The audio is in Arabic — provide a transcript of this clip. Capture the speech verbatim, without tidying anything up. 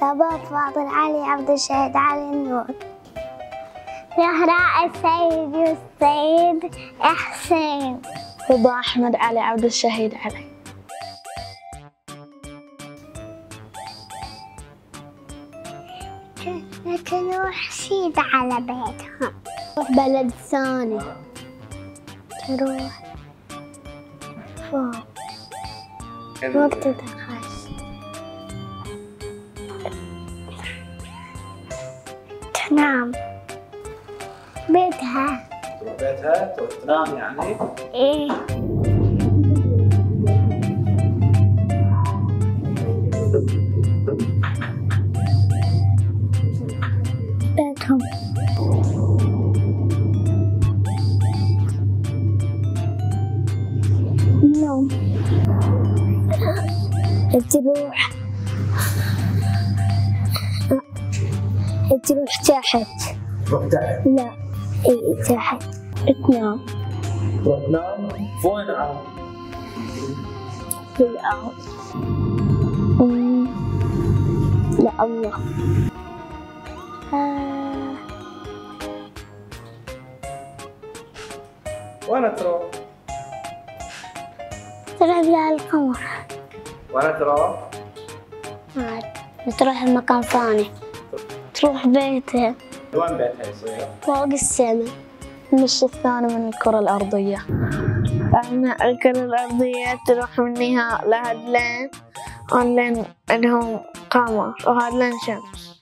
صباح فاضل علي عبد الشهيد علي النور. زهراء السيد والسيد حسين. رضا أحمد علي عبد الشهيد علي. تروح سيد على بيتهم. تروح بلد ثاني. تروح فوق. وقت الخاص. تنام بيتها. تروح بيتها تروح تنام يعني؟ إيه. بيتهم. نوم. تروح تروح تحت. تروح تحت؟ لا اي تحت تنام. تروح تنام فوق الأرض؟ في الأرض. لا الله. آه. وين تروح؟ تروح بها القمر. وين تروح؟ عاد تروح مكان ثاني. تروح بيتها. وين بيتها يصير؟ فوق السماء. النص الثاني من الكرة الأرضية. احنا الكرة الأرضية تروح منها لهاد لين لين عندهم قمر وهاد لين شمس.